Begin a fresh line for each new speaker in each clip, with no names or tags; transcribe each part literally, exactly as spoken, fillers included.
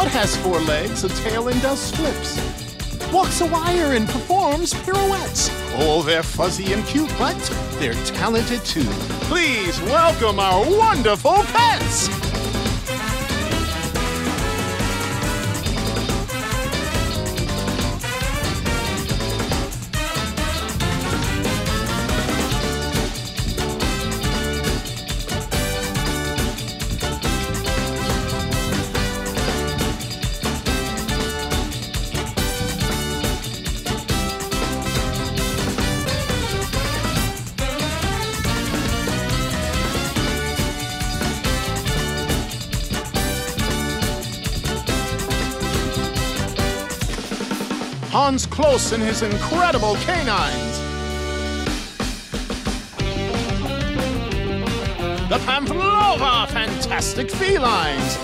but has four legs, a tail, and does flips. Walks a wire and performs pirouettes. Oh, they're fuzzy and cute, but they're talented too. Please welcome our wonderful pets! Hans Close and his incredible canines. The Pamplova fantastic felines.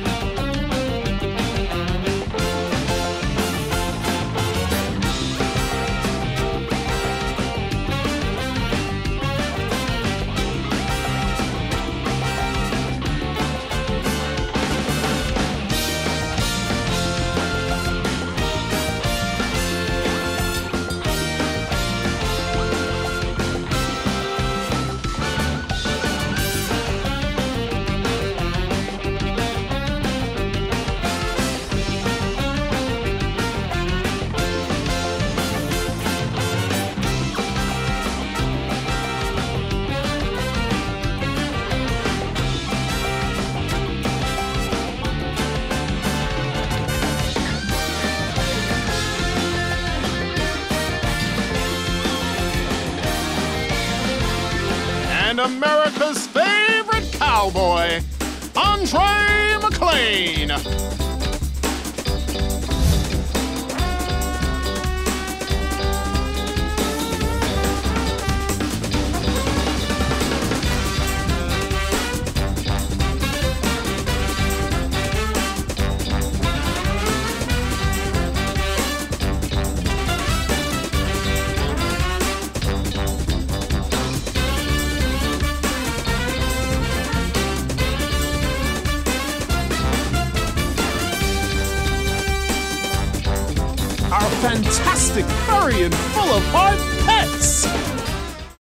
And America's favorite cowboy, Andre McLean. Our fantastic, furry, and full of heart pets!